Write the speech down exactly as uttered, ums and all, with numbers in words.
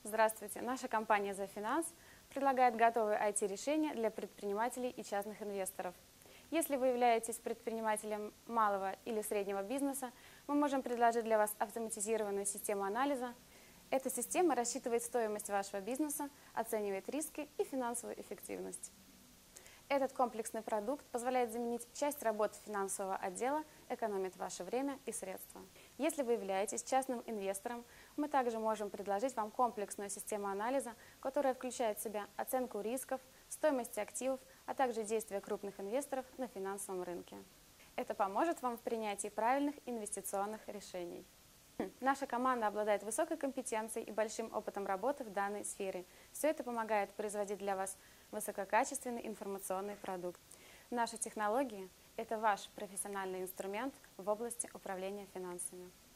Здравствуйте! Наша компания «ЗАФинанс» предлагает готовые ай ти-решения для предпринимателей и частных инвесторов. Если вы являетесь предпринимателем малого или среднего бизнеса, мы можем предложить для вас автоматизированную систему анализа. Эта система рассчитывает стоимость вашего бизнеса, оценивает риски и финансовую эффективность. Этот комплексный продукт позволяет заменить часть работ финансового отдела, экономит ваше время и средства. Если вы являетесь частным инвестором, мы также можем предложить вам комплексную систему анализа, которая включает в себя оценку рисков, стоимости активов, а также действия крупных инвесторов на финансовом рынке. Это поможет вам в принятии правильных инвестиционных решений. Наша команда обладает высокой компетенцией и большим опытом работы в данной сфере. Все это помогает производить для вас высококачественный информационный продукт. Наши технологии – это ваш профессиональный инструмент в области управления финансами.